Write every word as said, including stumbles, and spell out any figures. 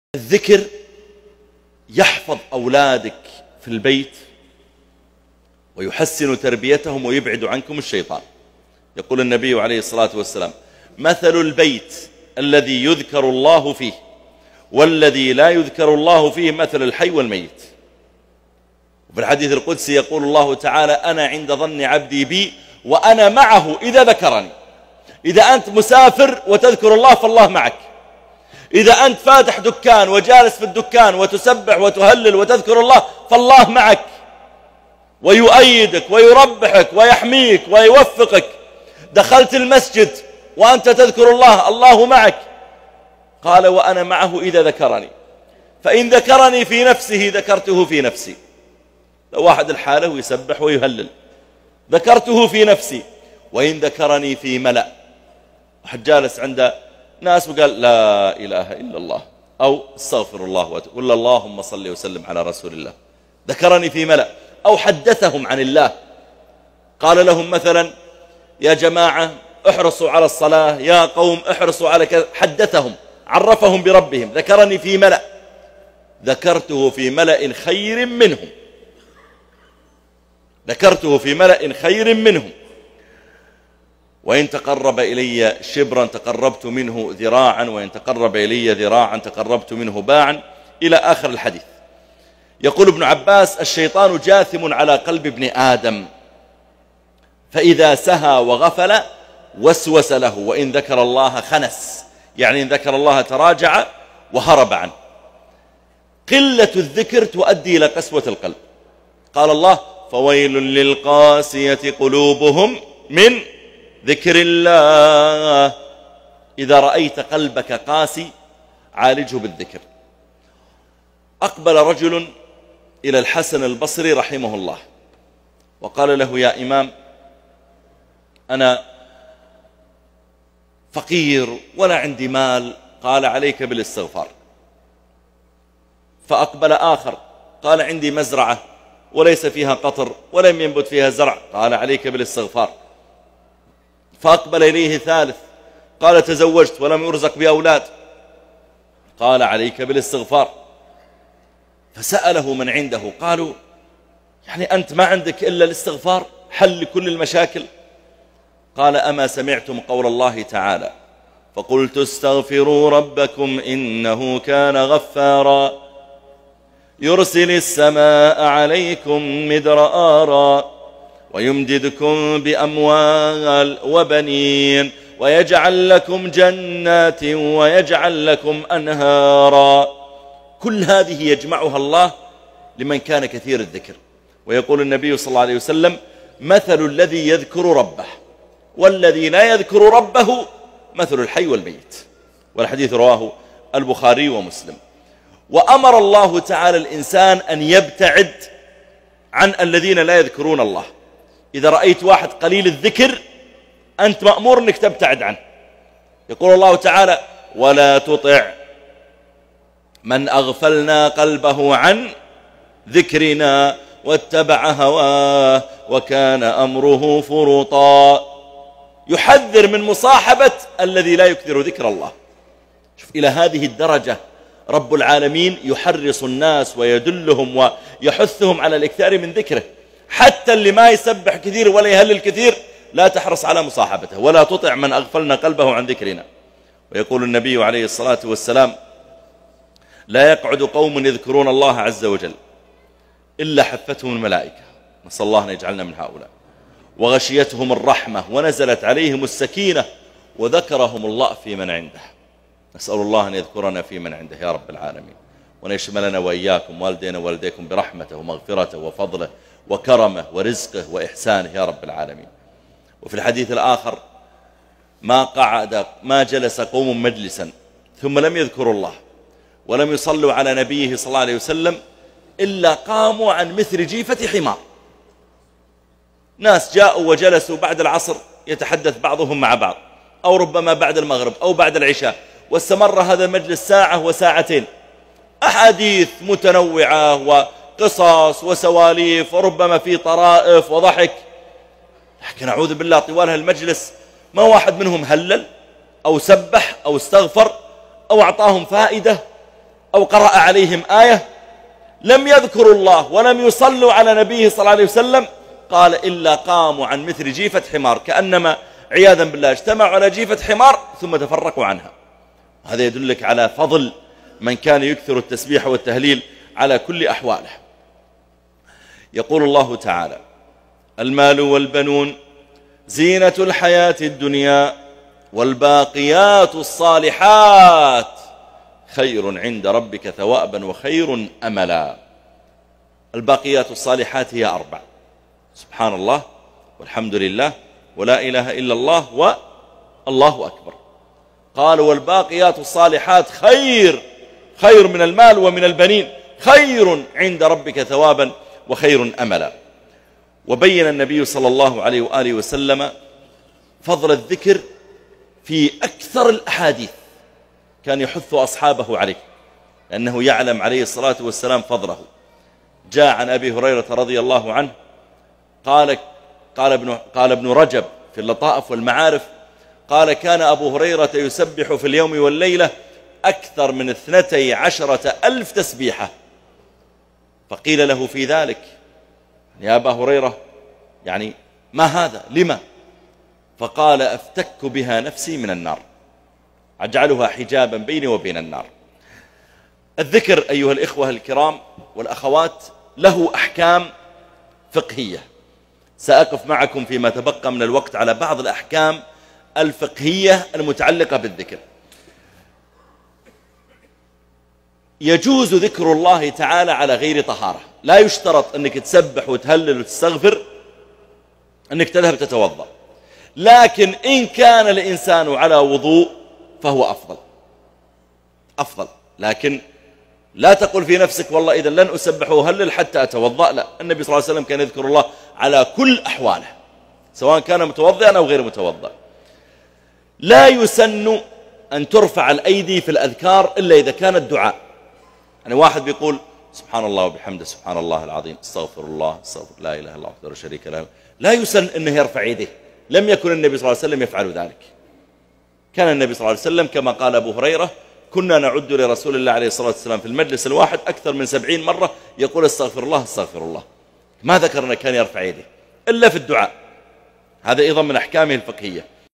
الذكر يحفظ أولادك في البيت ويحسن تربيتهم ويبعد عنكم الشيطان. يقول النبي عليه الصلاة والسلام: مثل البيت الذي يذكر الله فيه والذي لا يذكر الله فيه مثل الحي والميت. وفي الحديث القدسي يقول الله تعالى: أنا عند ظن عبدي بي وأنا معه إذا ذكرني. إذا أنت مسافر وتذكر الله فالله معك. إذا أنت فاتح دكان وجالس في الدكان وتسبح وتهلل وتذكر الله فالله معك ويؤيدك ويربحك ويحميك ويوفقك. دخلت المسجد وأنت تذكر الله الله معك. قال: وأنا معه إذا ذكرني، فإن ذكرني في نفسه ذكرته في نفسي. لو واحد الحالة ويسبح ويهلل ذكرته في نفسي، وإن ذكرني في ملأ. واحد جالس عند ناس وقال: لا إله إلا الله أو استغفر الله ولا اللهم صل وسلم على رسول الله، ذكرني في ملأ. أو حدثهم عن الله، قال لهم مثلا: يا جماعة احرصوا على الصلاة، يا قوم احرصوا على كذا. حدثهم، عرفهم بربهم، ذكرني في ملأ، ذكرته في ملأ خير منهم، ذكرته في ملأ خير منهم. وإن تقرب إلي شبرا تقربت منه ذراعا، وإن تقرب إلي ذراعا تقربت منه باعا، إلى آخر الحديث. يقول ابن عباس: الشيطان جاثم على قلب ابن آدم، فإذا سهى وغفل وسوس له، وإن ذكر الله خنس، يعني إن ذكر الله تراجع وهرب عنه. قلة الذكر تؤدي إلى قسوة القلب. قال الله: فويل للقاسية قلوبهم من ذكر الله. إذا رأيت قلبك قاسي عالجه بالذكر. أقبل رجل إلى الحسن البصري رحمه الله وقال له: يا إمام، أنا فقير ولا عندي مال. قال: عليك بالاستغفار. فأقبل آخر قال: عندي مزرعة وليس فيها قطر ولم ينبت فيها زرع. قال: عليك بالاستغفار. فأقبل إليه ثالث قال: تزوجت ولم يرزق بأولاد. قال: عليك بالاستغفار. فسأله من عنده، قالوا: يعني أنت ما عندك إلا الاستغفار حل لكل المشاكل؟ قال: أما سمعتم قول الله تعالى: فقلت استغفروا ربكم إنه كان غفارا يرسل السماء عليكم مدرارا ويمددكم بأموال وبنين ويجعل لكم جنات ويجعل لكم أنهارا. كل هذه يجمعها الله لمن كان كثير الذكر. ويقول النبي صلى الله عليه وسلم: مثل الذي يذكر ربه والذي لا يذكر ربه مثل الحي والميت. والحديث رواه البخاري ومسلم. وأمر الله تعالى الإنسان أن يبتعد عن الذين لا يذكرون الله. إذا رأيت واحد قليل الذكر أنت مأمور أنك تبتعد عنه. يقول الله تعالى: ولا تطع من أغفلنا قلبه عن ذكرنا واتبع هواه وكان أمره فرطا. يحذر من مصاحبة الذي لا يكثر ذكر الله. شوف إلى هذه الدرجة رب العالمين يحرص الناس ويدلهم ويحثهم على الإكثار من ذكره. حتى اللي ما يسبح كثير ولا يهلل كثير لا تحرص على مصاحبته. ولا تطع من أغفلنا قلبه عن ذكرنا. ويقول النبي عليه الصلاة والسلام: لا يقعد قوم يذكرون الله عز وجل إلا حفتهم الملائكة، نسأل الله أن يجعلنا من هؤلاء، وغشيتهم الرحمة ونزلت عليهم السكينة وذكرهم الله في من عنده. نسأل الله أن يذكرنا في من عنده يا رب العالمين، وأن يشملنا وإياكم والدينا ووالديكم برحمته ومغفرته وفضله وكرمه ورزقه وإحسانه يا رب العالمين. وفي الحديث الآخر: ما قعد ما جلس قوم مجلسا ثم لم يذكروا الله ولم يصلوا على نبيه صلى الله عليه وسلم إلا قاموا عن مثل جيفة حمار. ناس جاءوا وجلسوا بعد العصر يتحدث بعضهم مع بعض، أو ربما بعد المغرب أو بعد العشاء، واستمر هذا المجلس ساعة وساعتين، أحاديث متنوعة وقصص وسواليف وربما في طرائف وضحك. لكن أعوذ بالله طوال هالمجلس ما واحد منهم هلل أو سبح أو استغفر أو أعطاهم فائدة أو قرأ عليهم آية لم يذكروا الله ولم يصلوا على نبيه صلى الله عليه وسلم، قال إلا قاموا عن مثل جيفة حمار، كأنما عياذا بالله اجتمعوا على جيفة حمار ثم تفرقوا عنها. هذا يدلك على فضل من كان يكثر التسبيح والتهليل على كل أحواله. يقول الله تعالى: المال والبنون زينة الحياة الدنيا والباقيات الصالحات خير عند ربك ثوابا وخير أملا. الباقيات الصالحات هي أربع: سبحان الله والحمد لله ولا إله إلا الله والله أكبر. قال: والباقيات الصالحات خير، خير من المال ومن البنين، خير عند ربك ثوابا وخير أملا. وبين النبي صلى الله عليه وآله وسلم فضل الذكر في أكثر الأحاديث، كان يحث أصحابه عليه لأنه يعلم عليه الصلاة والسلام فضله. جاء عن أبي هريرة رضي الله عنه قال قال ابن, قال ابن رجب في اللطائف والمعارف، قال: كان أبو هريرة يسبح في اليوم والليلة أكثر من اثنتي عشرة ألف تسبيحة. فقيل له في ذلك: يا أبا هريرة، يعني ما هذا؟ لما؟ فقال: أفتك بها نفسي من النار، أجعلها حجابا بيني وبين النار. الذكر أيها الإخوة الكرام والأخوات له أحكام فقهية، سأقف معكم فيما تبقى من الوقت على بعض الأحكام الفقهية المتعلقة بالذكر. يجوز ذكر الله تعالى على غير طهارة، لا يشترط أنك تسبح وتهلل وتستغفر أنك تذهب تتوضأ، لكن إن كان الإنسان على وضوء فهو أفضل أفضل لكن لا تقل في نفسك والله إذا لن أسبح وهلل حتى أتوضأ، لا، النبي صلى الله عليه وسلم كان يذكر الله على كل أحواله سواء كان متوضئا أو غير متوضئ. لا يسن أن ترفع الأيدي في الأذكار إلا إذا كان الدعاء، يعني واحد بيقول سبحان الله وبحمده سبحان الله العظيم استغفر الله استغفر لا إله إلا الله وحده لا شريك له، لا يسن أنه يرفع يديه، لم يكن النبي صلى الله عليه وسلم يفعل ذلك. كان النبي صلى الله عليه وسلم كما قال أبو هريرة: كنا نعد لرسول الله عليه الصلاة والسلام في المجلس الواحد أكثر من سبعين مرة يقول استغفر الله استغفر الله، ما ذكرنا كان يرفع يديه إلا في الدعاء. هذا أيضا من أحكامه الفقهية.